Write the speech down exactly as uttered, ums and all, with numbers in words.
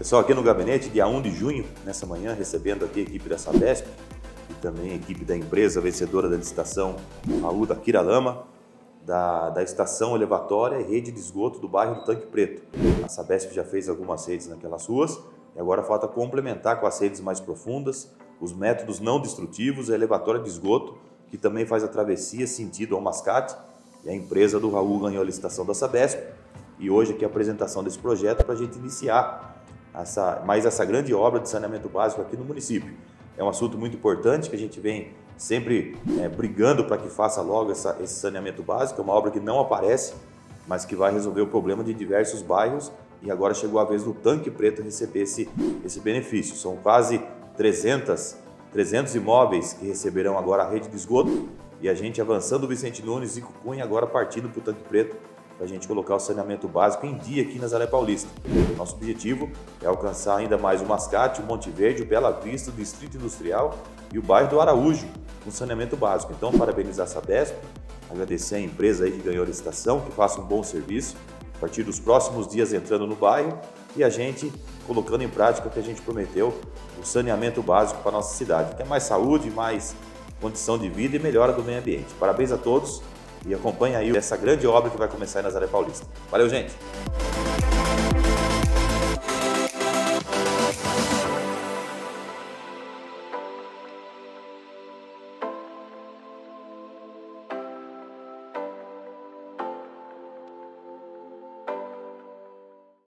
Pessoal, aqui no gabinete, dia um de junho, nessa manhã, recebendo aqui a equipe da Sabesp e também a equipe da empresa vencedora da licitação Raul da Quiralama, da, da estação elevatória e rede de esgoto do bairro do Tanque Preto. A Sabesp já fez algumas redes naquelas ruas e agora falta complementar com as redes mais profundas, os métodos não destrutivos e a elevatória de esgoto, que também faz a travessia sentido ao Mascate. E a empresa do Raul ganhou a licitação da Sabesp e hoje aqui a apresentação desse projeto para a gente iniciar essa, mais essa grande obra de saneamento básico aqui no município. É um assunto muito importante que a gente vem sempre é, brigando para que faça logo essa, esse saneamento básico. É uma obra que não aparece, mas que vai resolver o problema de diversos bairros e agora chegou a vez do Tanque Preto receber esse, esse benefício. São quase trezentos, trezentos imóveis que receberão agora a rede de esgoto e a gente avançando o Vicente Nunes e Cunha agora partindo para o Tanque Preto para a gente colocar o saneamento básico em dia aqui na Zé Paulista. Nosso objetivo é alcançar ainda mais o Mascate, o Monte Verde, o Bela Vista, o Distrito Industrial e o bairro do Araújo com saneamento básico. Então, parabenizar a Sabesp, agradecer a empresa aí que ganhou a licitação, que faça um bom serviço, a partir dos próximos dias entrando no bairro e a gente colocando em prática o que a gente prometeu, o saneamento básico para a nossa cidade, que é mais saúde, mais condição de vida e melhora do meio ambiente. Parabéns a todos e acompanha aí essa grande obra que vai começar aí na Zé Paulista. Valeu, gente!